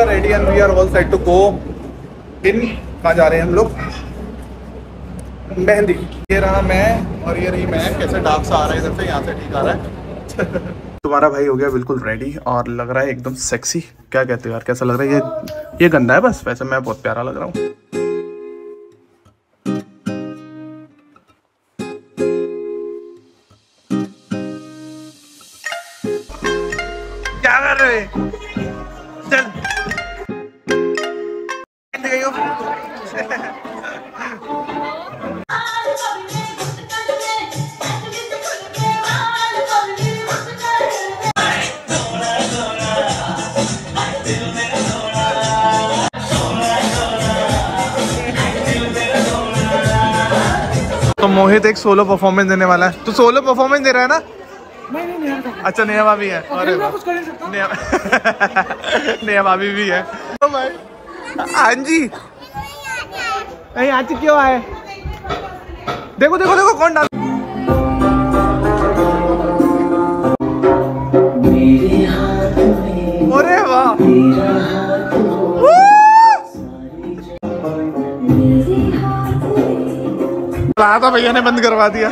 Are ready and we are all set to go in. कहाँ जा रहे हैं हम लोग? मेहंदी। ये रहा मैं और ये रही मैं। कैसे डार्क सा आ रहा है इधर से, यहाँ से ठीक आ रहा है। तुम्हारा भाई हो गया बिल्कुल रेडी और लग रहा है एकदम सेक्सी। क्या कहते हो यार, कैसा लग रहा है? ये गंदा है बस, वैसे मैं बहुत प्यारा लग रहा हूँ। क्या कर रहे हैं? चल तो मोहित एक सोलो परफॉर्मेंस देने वाला है। तू सोलो परफॉर्मेंस दे रहा है ना? नहीं। अच्छा नेहा भाभी है। अरे नेहा भाभी भी है। हाँ जी। नहीं आज क्यों आए? देखो देखो देखो कौन डाल। अरे वाह, रहा था भैया ने बंद करवा दिया।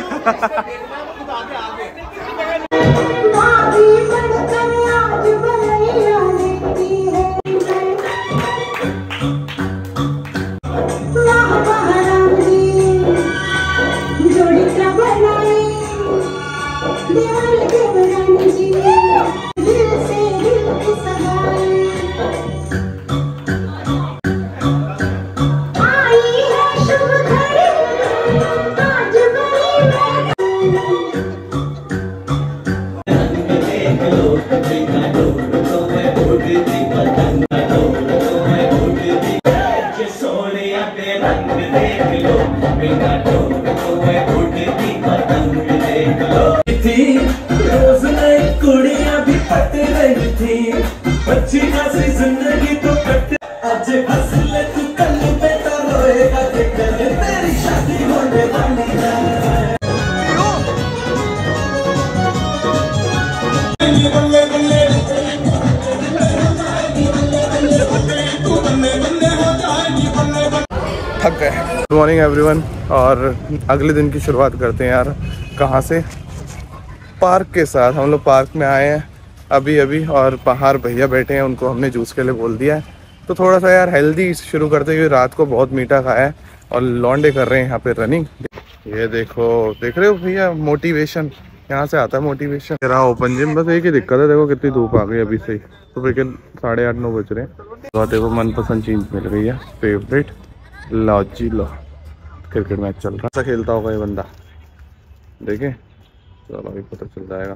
थक गए। Good morning everyone. और अगले दिन की शुरुआत करते हैं यार। कहाँ से? पार्क के साथ। हम लोग पार्क में आए हैं अभी अभी और बाहर भैया बैठे हैं, उनको हमने जूस के लिए बोल दिया है। तो थोड़ा सा यार हेल्दी शुरू करते हुए, रात को बहुत मीठा खाया है और लौंडे कर रहे हैं यहाँ पे रनिंग। ये देखो, देख रहे हो भैया मोटिवेशन, यहाँ से आता है मोटिवेशन। मेरा ओपन जिम। बस एक ही दिक्कत है, देखो कितनी धूप आ गई अभी से ही। तो फिर 8:30-9 बज रहे हैं। तो देखो मनपसंद चीज़ मिल गई है, फेवरेट। लो जी लो, क्रिकेट मैच चल रहा। ऐसा खेलता होगा ये बंदा, देखे। चलो अभी पता चल जाएगा।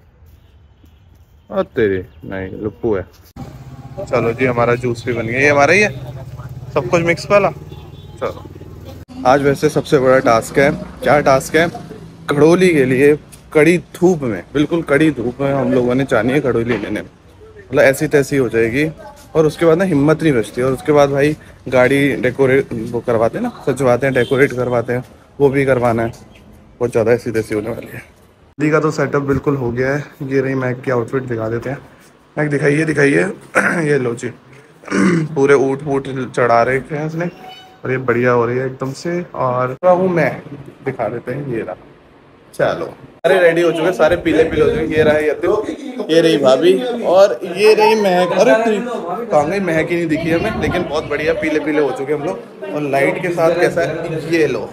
और तेरे नहीं, लुप्पू है। चलो जी, हमारा जूस भी बन गया। ये हमारा ही है, सब कुछ मिक्स वाला। चलो, आज वैसे सबसे बड़ा टास्क है। क्या टास्क है? खड़ोली के लिए कड़ी धूप में, बिल्कुल कड़ी धूप में हम लोगों ने जानी है खड़ोली लेने। मतलब ऐसी तैसी हो जाएगी और उसके बाद ना हिम्मत नहीं बचती। और उसके बाद भाई गाड़ी डेकोरेट वो करवाते हैं ना, सजवाते हैं, डेकोरेट करवाते हैं, वो भी करवाना है। बहुत ज़्यादा ऐसी तैसी होने वाली है। दी का तो सेटअप बिल्कुल हो गया है। ये रही मैक की आउटफिट, दिखा देते हैं। मैक दिखाइए दिखाइए। ये लो जी, पूरे ऊँट वूट चढ़ा रहे हैं इसने और ये बढ़िया हो रही है एकदम से। और हूँ मैं, दिखा देते हैं। ये रहा, चलो। अरे रेडी हो चुके, सारे पीले पीले हो चुके। ये रहा यतिन, ये रही भाभी और ये रही महक। अरे कहाँ गई महक ही नहीं दिखी हमें, लेकिन बहुत बढ़िया पीले पीले हो चुके हम लोग। और लाइट के साथ कैसा है, ये लो।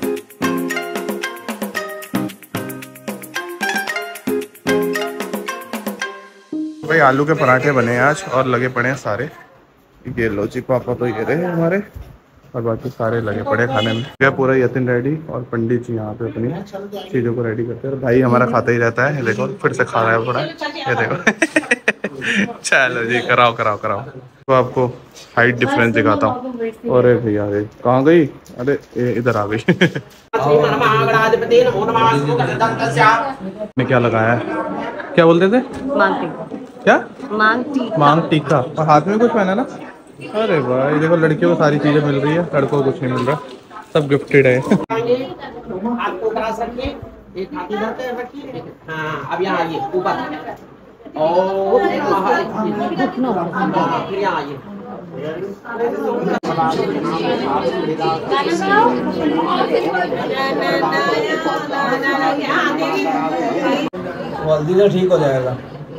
भाई आलू के पराठे बने हैं आज और लगे पड़े हैं सारे। ये लो जी, पापा तो ये रहे हमारे और बाकी सारे लगे पड़े खाने में। क्या पूरा यतिन रेडी और पंडित जी यहाँ पे अपनी चीज़ों को रेडी करते हैं। और भाई हमारा खाता ही रहता है। ये देखो फिर से खा रहा है पूरा, ये देखो। चलो जी, कराओ कराओ कराओ। तो आपको हाइट डिफरेंस दिखाता हूँ। अरे भैया अरे कहाँ गई? अरे इधर आ गई। ने क्या लगाया है? क्या बोलते थे? मांग टीका। क्या? मांग टीका। और हाथ में कुछ पहना ना? अरे भाई देखो, लड़कियों को सारी चीजें मिल रही है, लड़कों को कुछ नहीं मिल रहा, सब गिफ्टेड है। आपको क्लास रखिए, एक हाथ इधर पे रखिए। हाँ, अब यहाँ आइए ऊपर। हल्दी से ठीक हो जाएगा।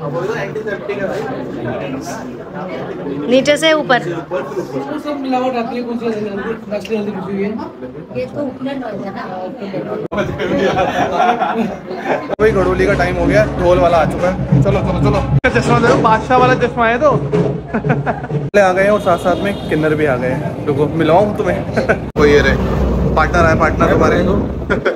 नीचे से ऊपर। सब मिलावट आती है, कुछ नकली हल्दी कुछ भी है। ये तो ऊपर है ना। भाई घड़ोली का टाइम हो गया, ढोल वाला आ चुका है। चलो चलो चलो, चश्मा दे, बादशाह वाला चश्मा है तो आ गए हैं और साथ साथ में किन्नर भी आ गए हैं। रुको मिलाऊं तुम्हें। वो ये रहे पार्टनर आए, पार्टनर हमारे।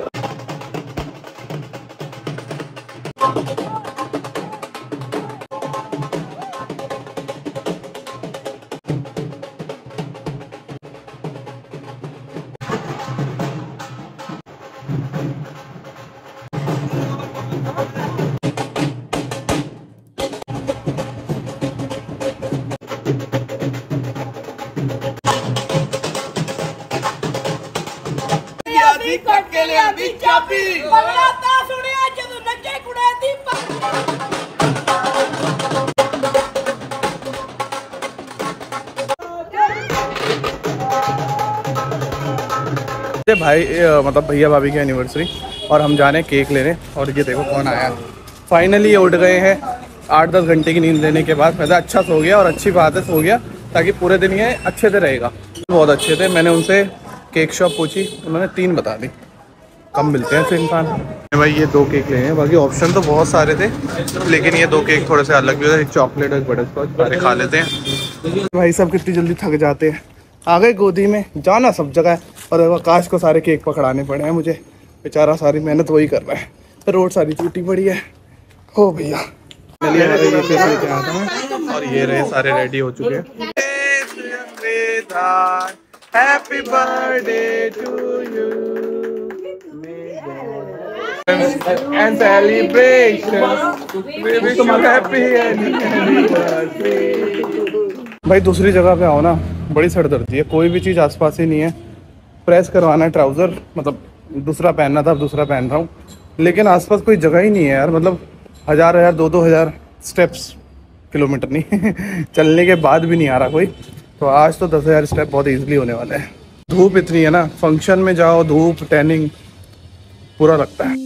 भाई मतलब भैया भाभी की एनिवर्सरी और हम जा रहे हैं केक लेने। और ये देखो कौन आया। फाइनली ये उठ गए हैं 8-10 घंटे की नींद लेने के बाद। वैसे अच्छा सो गया, और अच्छी बात है सो गया, ताकि पूरे दिन ये अच्छे से रहेगा। बहुत अच्छे थे। मैंने उनसे केक शॉप पूछी, उन्होंने 3 बता दी। कम मिलते हैं फिर इंसान। भाई ये 2 केक लेने हैं, बाकी ऑप्शन तो बहुत सारे थे, लेकिन ये 2 केक थोड़े से अलग भी होते हैं। एक चॉकलेट और एक बटरस्कॉच, सारे खा लेते हैं। भाई सब कितनी जल्दी थक जाते हैं। आ गए गोदी में, जाना सब जगह। और आकाश को सारे केक पकड़ाने पड़े हैं मुझे, बेचारा सारी मेहनत वही कर रहा है। रोड सारी टूटी पड़ी है। हो भैया और ये रहे सारे रेडी हो चुके हैं। Happy birthday to you and celebration happy anniversary. भाई दूसरी जगह पे आओ ना, बड़ी सरदर्दी है। कोई भी चीज़ आसपास ही नहीं है। प्रेस करवाना है ट्राउज़र, मतलब दूसरा पहनना था, अब दूसरा पहन रहा हूँ, लेकिन आसपास कोई जगह ही नहीं है यार। मतलब 1000 2-2 हज़ार स्टेप्स, किलोमीटर नहीं चलने के बाद भी नहीं आ रहा कोई। तो आज तो 10,000 स्टेप बहुत ईजिली होने वाले हैं। धूप इतनी है ना, फंक्शन में जाओ, धूप, टैनिंग पूरा लगता है।